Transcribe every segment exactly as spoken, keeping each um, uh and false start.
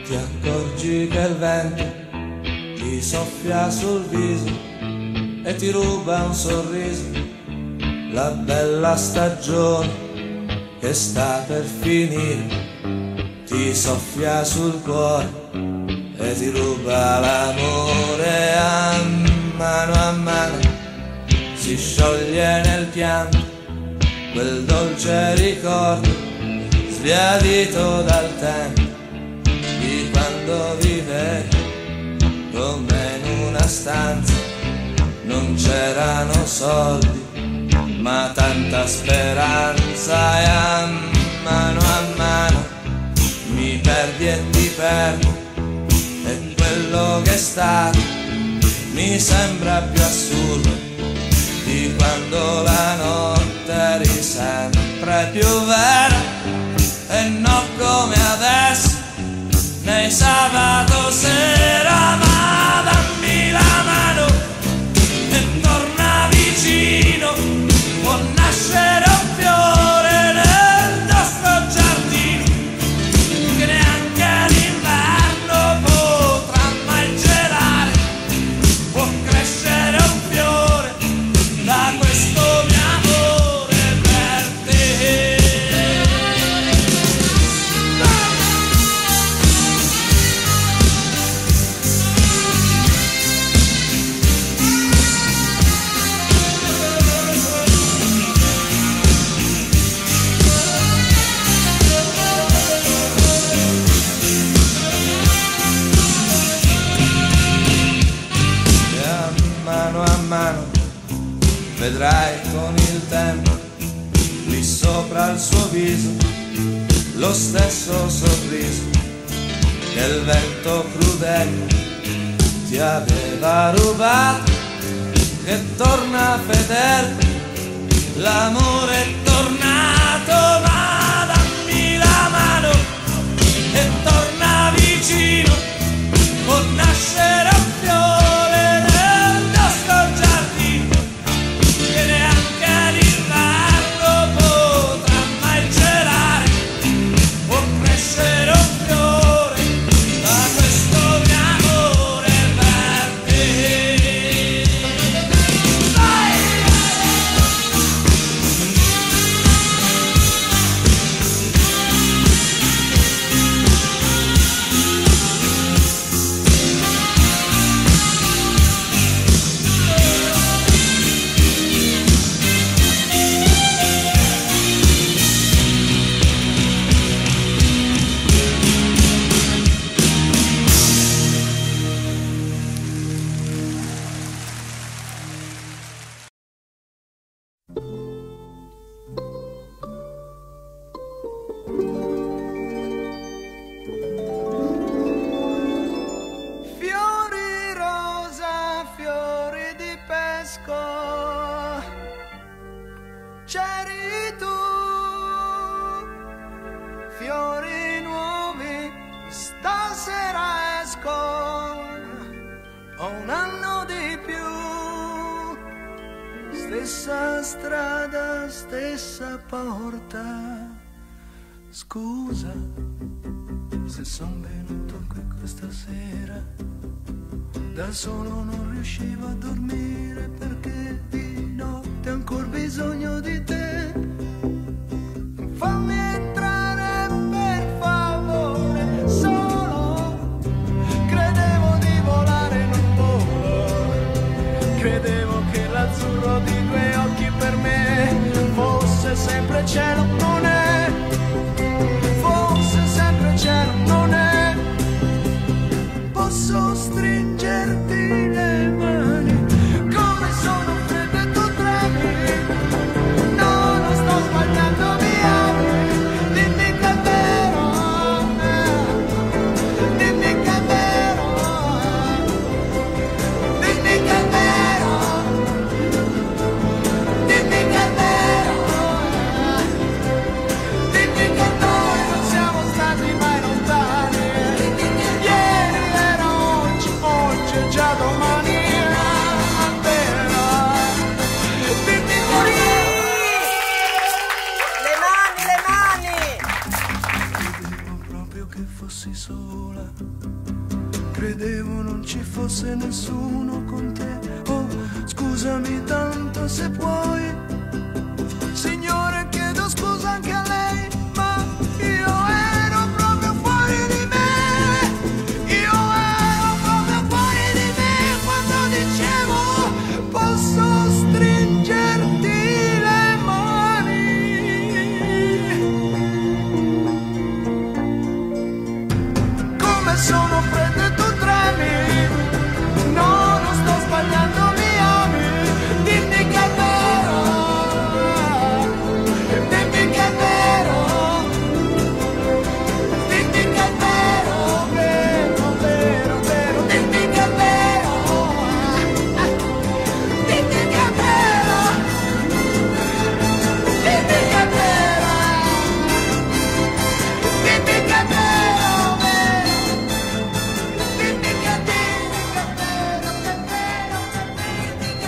ti accorgi che il vento ti soffia sul viso e ti ruba un sorriso, la bella stagione che sta per finire, ti soffia sul cuore e ti ruba l'amore. A mano a mano si scioglie nel pianto quel dolce ricordo sbiadito dal tempo di quando vivevi come in una stanza. Non c'erano soldi ma tanta speranza, e a mano a mano mi perdi e ti perdo, e quello che è stato mi sembra più assurdo di quando la notte eri sempre più vera, e non come adesso nei sabato sera. Ma dammi la mano e torna vicino, può nascere un fiore nel nostro giardino che neanche l'inverno potrà mai gelare, può crescere un fiore da questo mio amore per te. Vedrai con il tempo lì sopra il suo viso lo stesso sorriso che il vento crudele ti aveva rubato, che torna fedele, l'amore è tornato. Ma dammi la mano e torna vicino, può nascere un fiore nel nostro giardino che neanche l'inverno potrà mai gelare, può crescere un fiore da questo mio amore per te. Vai! Fiori rosa, fiori di pesco, c'eri tu, fiori nuovi, stasera esco, ho un anno di più, stessa strada, stessa porta, scusa se son venuto qui questa sera, da solo non riuscivo a dormire perché di notte ho ancora bisogno di te. Fammi entrare per favore, solo credevo di volare in un volo, credevo che l'azzurro di tuoi occhi per me fosse sempre cielo, non è, fosse sempre cielo, non è. Posso stringerti le mani, come sono fredde e tu tremi, no, non sto sbagliando, mi ami, dimmi che è vero, dimmi che è vero, dimmi che è vero, dimmi che è vero, dimmi che noi non siamo stati mai lontani, ieri era oggi, oggi è già domani, è vero, dimmi Le mani, le mani! credevo proprio che fossi solo sola. Credevo non ci fosse nessuno con te. Oh, scusami tanto se puoi. Signore, chiedo scusa anche a lei, ma io ero proprio fuori di me. Io ero proprio fuori di me quando dicevo posso stringerti le mani. Come sono freddo e tu tremi. No, non sto sbagliando, mi ami. Dimmi che è vero. Dimmi che è vero. Dimmi che è vero, vero, vero, vero. Dimmi che è vero. Dimmi che è vero. Dimmi che è vero. Dimmi che è vero, vero. Dimmi che è vero, che è vero, che è vero. Dimmi che è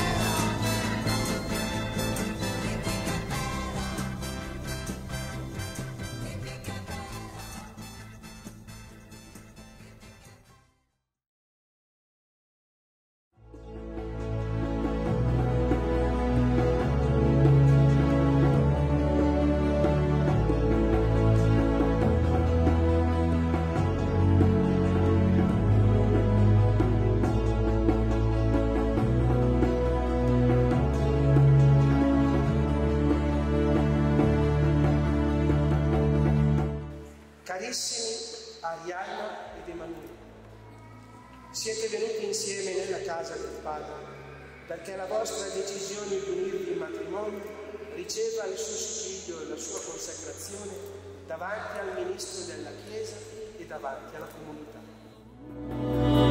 Carissimi Arianna ed Emanuele, siete venuti insieme nella casa del Padre perché la vostra decisione di unirvi in matrimonio riceva il suo sigillo e la sua consacrazione davanti al ministro della Chiesa e davanti alla comunità.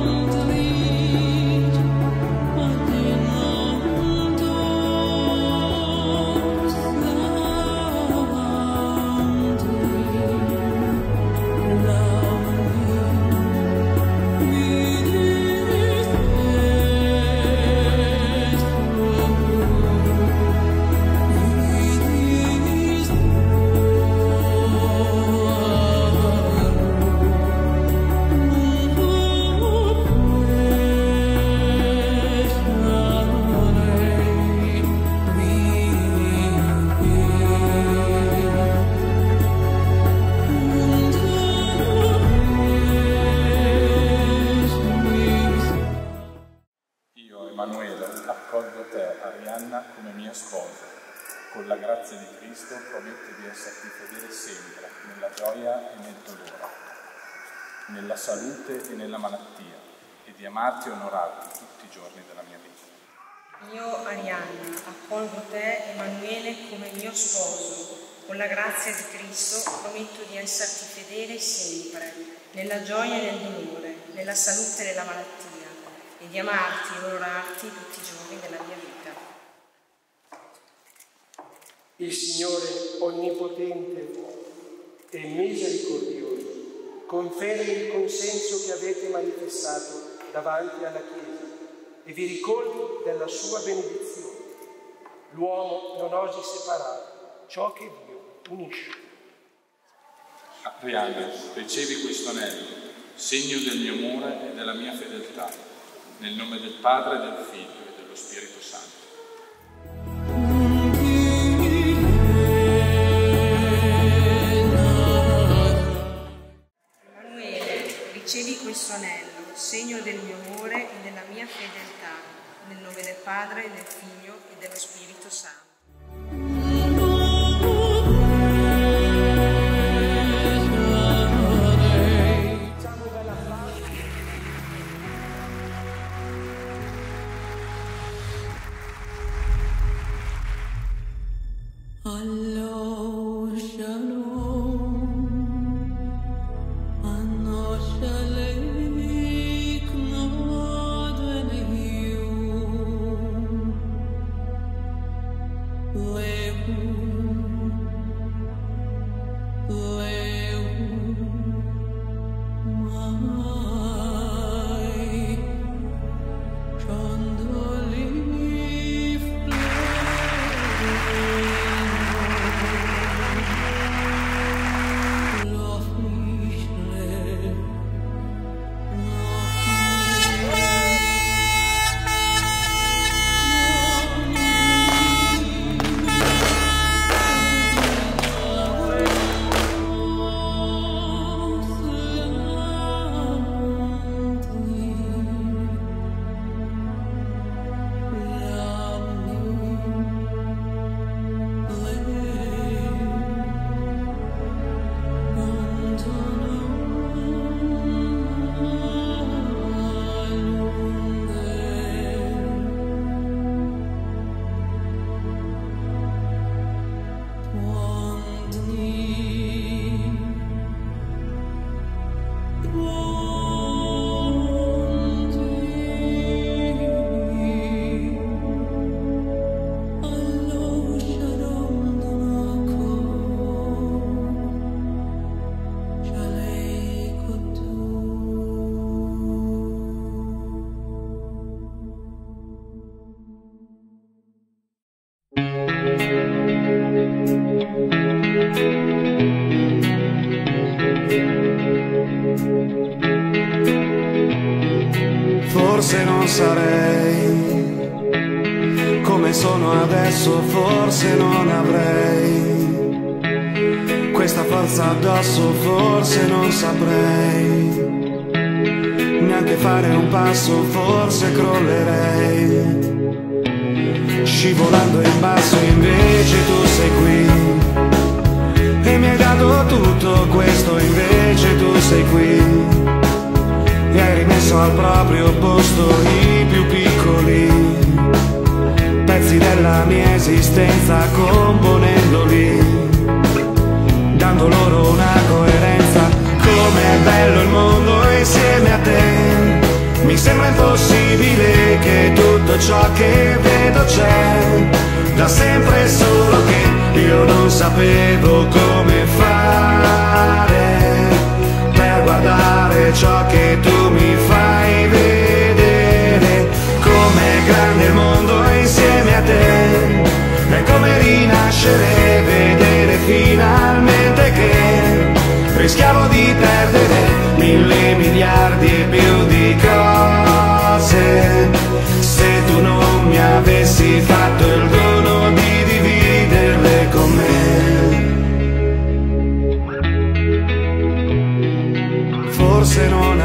Accolgo te, Arianna, come mia sposa. Con la grazia di Cristo prometto di esserti fedele sempre, nella gioia e nel dolore, nella salute e nella malattia, e di amarti e onorarti tutti i giorni della mia vita. Io, Arianna, accolgo te, Emanuele, come mio sposo. Con la grazia di Cristo prometto di esserti fedele sempre, nella gioia e nel dolore, nella salute e nella malattia, e di amarti e onorarti tutti i giorni della mia vita. Il Signore Onnipotente e Misericordioso confermi il consenso che avete manifestato davanti alla Chiesa e vi ricolmi della sua benedizione. L'uomo non osi separare ciò che Dio unisce. Arianna, ricevi questo anello, segno del mio amore e della mia fedeltà. Nel nome del Padre, del Figlio e dello Spirito Santo. Emanuele, ricevi questo anello, segno del mio amore e della mia fedeltà. Nel nome del Padre, del Figlio e dello Spirito Santo. Allo shalom, anno shalik nod veneyum, lehu, lehu, mai, chandolif, lehu. Forse non sarei come sono adesso, forse non avrei questa forza addosso, forse non saprei neanche fare un passo, forse crollerei, scivolando in basso, invece tu sei qui e mi hai dato tutto questo, invece tu sei qui e hai rimesso al proprio posto i più piccoli pezzi della mia esistenza, componendoli, dando loro una coerenza. Com'è bello il mondo insieme a te, mi sembra impossibile che tutto ciò che vedo c'è da sempre, solo che io non sapevo come fare per guardare ciò che tu mi fai vedere. Com'è grande il mondo insieme a te, è come rinascere, vedere finalmente che rischiavo di perdere mille miliardi e più di cose se tu non mi avessi fatto il dono di dividerle con me. Forse non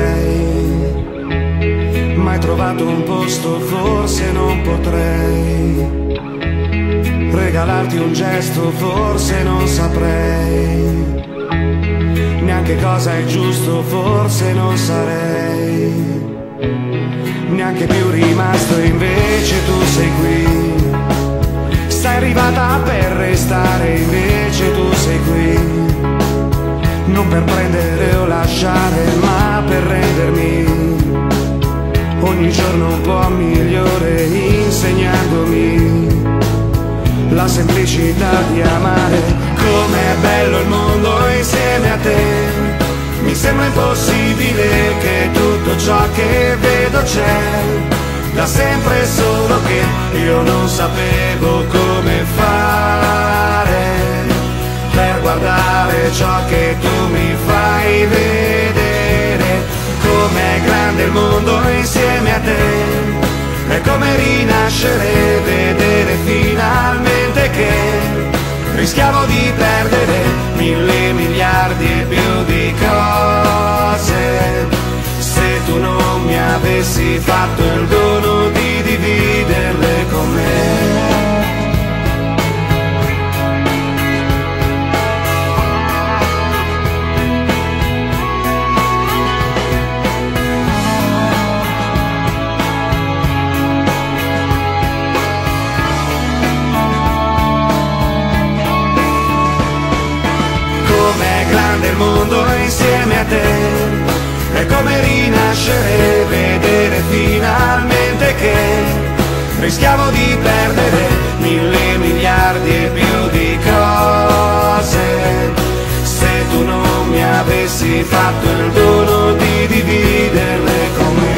avrei mai trovato un posto, forse non potrei regalarti un gesto, forse non saprei neanche cosa è giusto, forse non sarei neanche più rimasto, invece tu sei qui, sei arrivata per restare, invece tu sei qui, non per prendere o lasciare, ma per rendermi ogni giorno un po' migliore, insegnandomi la semplicità di amare. Com'è bello il mondo insieme a te, mi sembra impossibile che tutto ciò che vedo c'è da sempre, solo che io non sapevo come fare per guardare ciò che tu mi fai vedere. Com'è grande il mondo insieme a te, è come rinascere, vedere finalmente che rischiavo di perdere mille miliardi e più di cose se tu non mi avessi fatto il dono di dividerle con me. Com'è grande il mondo insieme a te, è come rinascere, vedere finalmente che rischiavo di perdere mille miliardi e più di cose se tu non mi avessi fatto il dono di dividerle con me.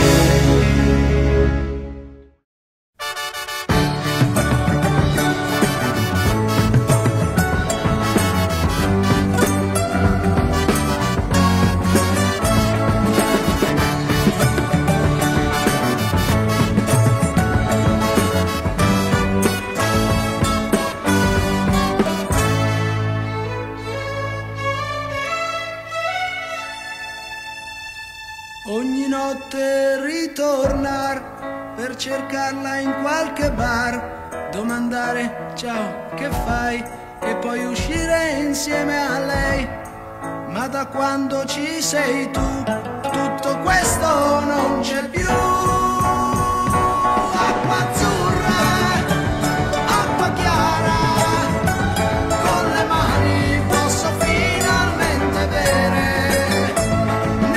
Ogni notte ritornar per cercarla in qualche bar, domandare ciao che fai e poi uscire insieme a lei. Ma da quando ci sei tu tutto questo non c'è più. Acqua azzurra, acqua chiara, con le mani posso finalmente bere.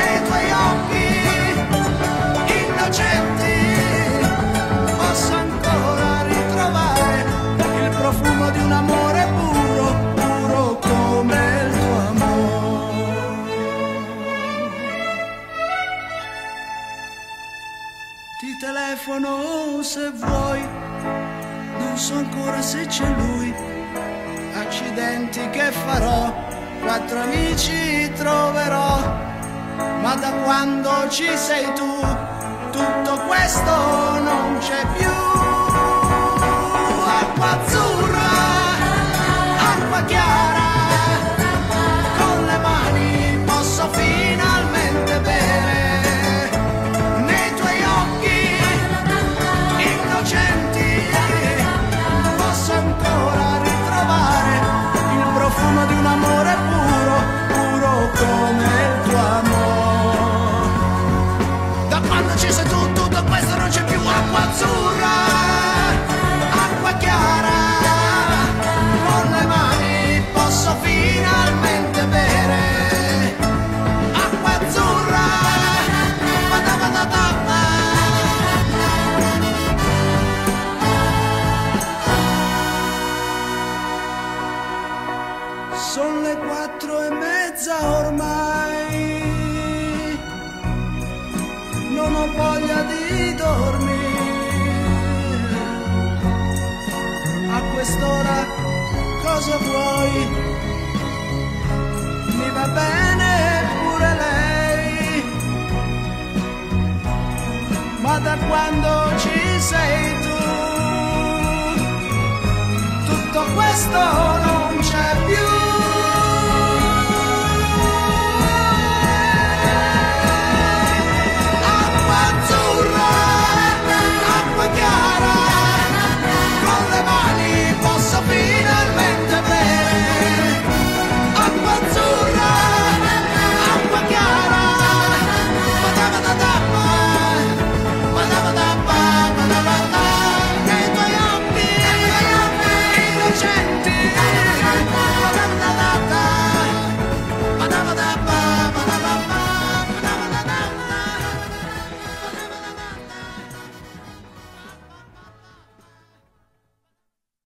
Ti telefono se vuoi, non so ancora se c'è lui. Accidenti che farò, quattro amici troverò, ma da quando ci sei tu, tutto questo non c'è più. Acqua azzurra, acqua chiara, con le mani posso finalmente bere. Nei tuoi occhi innocenti posso ancora ritrovare il profumo di un amore puro, puro come il tuo amore. Da quando ci sei tu, tutto questo non c'è più. Acqua azzurra, acqua chiara, con le mani posso finalmente bere. Acqua azzurra, ba-da-ba-da-da-ba. Sono le quattro e mezza ormai, non ho voglia di dormire. A quest'ora cosa vuoi? Mi va bene pure lei, ma da quando ci sei tu, tutto questo non c'è più.